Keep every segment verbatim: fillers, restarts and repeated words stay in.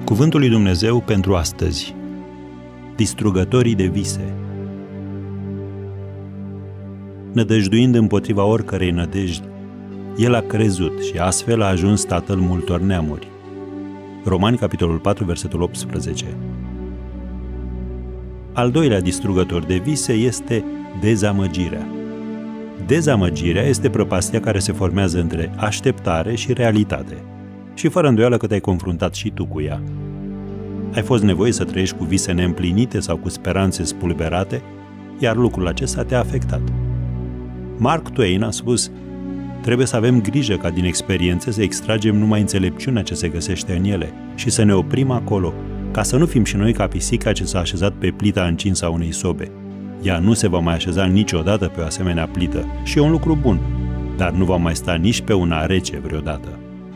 Cuvântul lui Dumnezeu pentru astăzi. Distrugătorii de vise. Nădăjduind împotriva oricărei nădejdi, el a crezut și astfel a ajuns tatăl multor neamuri. Romani, capitolul patru, versetul optsprezece. Al doilea distrugător de vise este dezamăgirea. Dezamăgirea este prăpastia care se formează între așteptare și realitate. Și fără îndoială că te-ai confruntat și tu cu ea. Ai fost nevoie să trăiești cu vise neîmplinite sau cu speranțe spulberate, iar lucrul acesta te-a afectat. Mark Twain a spus: trebuie să avem grijă ca din experiențe să extragem numai înțelepciunea ce se găsește în ele și să ne oprim acolo, ca să nu fim și noi ca pisica ce s-a așezat pe plita încinsă a unei sobe. Ea nu se va mai așeza niciodată pe o asemenea plită și e un lucru bun, dar nu va mai sta nici pe una rece vreodată.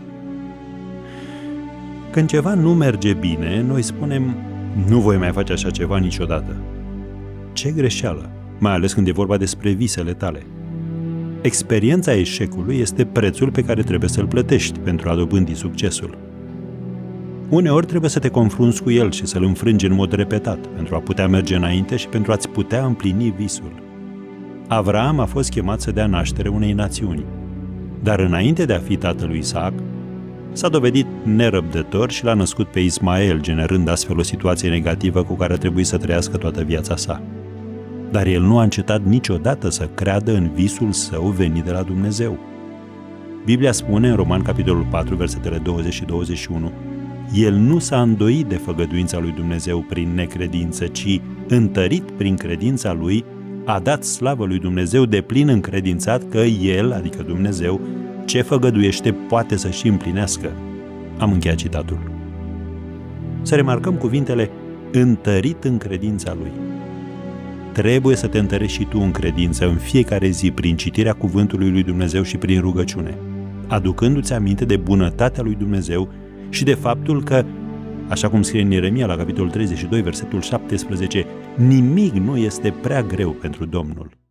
Când ceva nu merge bine, noi spunem: nu voi mai face așa ceva niciodată. Ce greșeală, mai ales când e vorba despre visele tale. Experiența eșecului este prețul pe care trebuie să-l plătești pentru a dobândi succesul. Uneori trebuie să te confrunți cu el și să-l înfrângi în mod repetat pentru a putea merge înainte și pentru a-ți putea împlini visul. Avraam a fost chemat să dea naștere unei națiuni, dar înainte de a fi tatăl lui Isaac, s-a dovedit nerăbdător și l-a născut pe Ismael, generând astfel o situație negativă cu care a trebuit să trăiască toată viața sa. Dar el nu a încetat niciodată să creadă în visul său venit de la Dumnezeu. Biblia spune în Roman, capitolul patru, versetele douăzeci și douăzeci și unu, el nu s-a îndoit de făgăduința lui Dumnezeu prin necredință, ci, întărit prin credința lui, a dat slavă lui Dumnezeu de plin încredințat că el, adică Dumnezeu, ce făgăduiește poate să și împlinească. Am încheiat citatul. Să remarcăm cuvintele întărit în credința lui. Trebuie să te întărești și tu în credință în fiecare zi prin citirea cuvântului lui Dumnezeu și prin rugăciune, aducându-ți aminte de bunătatea lui Dumnezeu și de faptul că, așa cum scrie în Ieremia la capitolul treizeci și doi, versetul șaptesprezece, nimic nu este prea greu pentru Domnul.